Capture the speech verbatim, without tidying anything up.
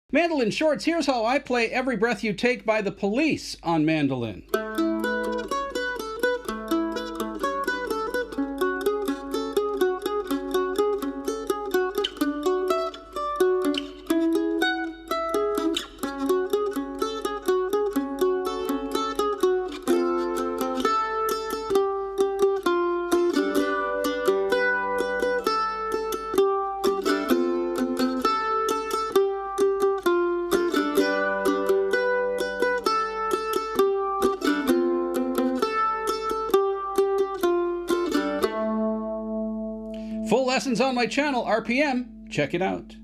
Mandolin Shorts, here's how I play Every Breath You Take by the Police on mandolin. Full lessons on my channel, R P M. Check it out.